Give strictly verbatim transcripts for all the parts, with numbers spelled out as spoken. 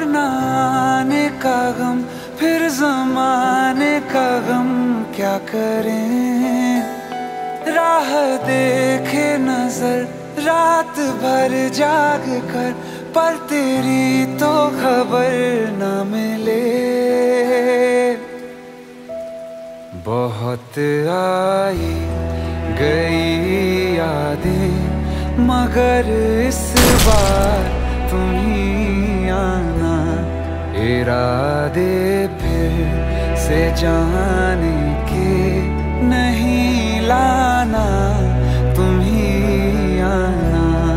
और ना आने का गम, फिर ज़माने का गम क्या करें। राह देखे नजर रात भर जाग कर, पर तेरी तो खबर न मिले। बहुत आई गई यादें, मगर इस बार तुम ही आना। इरादे फिर से जाने के नहीं लाना, तुम ही आना।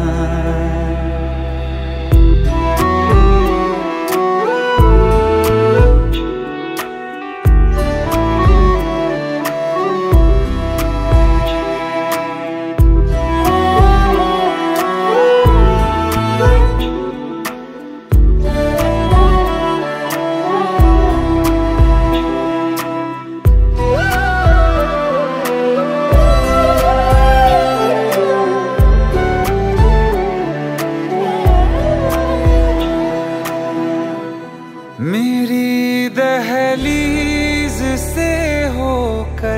मेरी दहलीज से होकर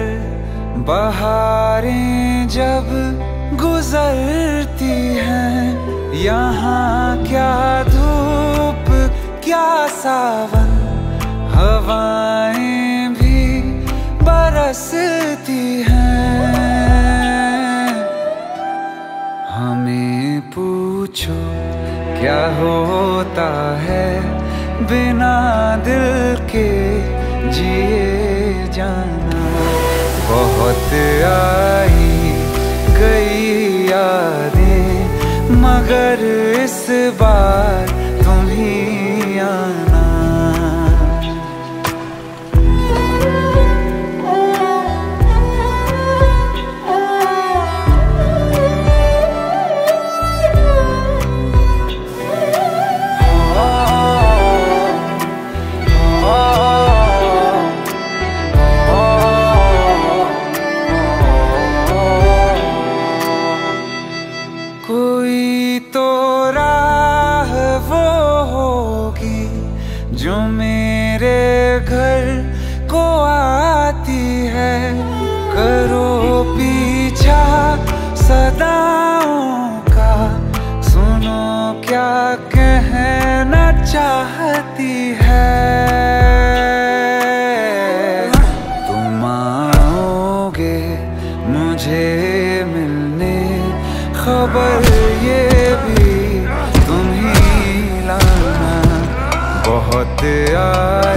बहारें जब गुजरती हैं, यहाँ क्या धूप क्या सावन, हवाएं भी बरसती हैं। हमें पूछो क्या होता है बिना दिल के जिए जाना। बहुत आई गई यादें, मगर इस बार तुम ही आना। कोई तो राह वो होगी जो मेरे घर को आती है। करो पीछा सदाओं का, सुनो क्या कहना चाहती है। तुम आओगे मुझे मिलने, खबर ये भी तुम ही लाना। बहुत आए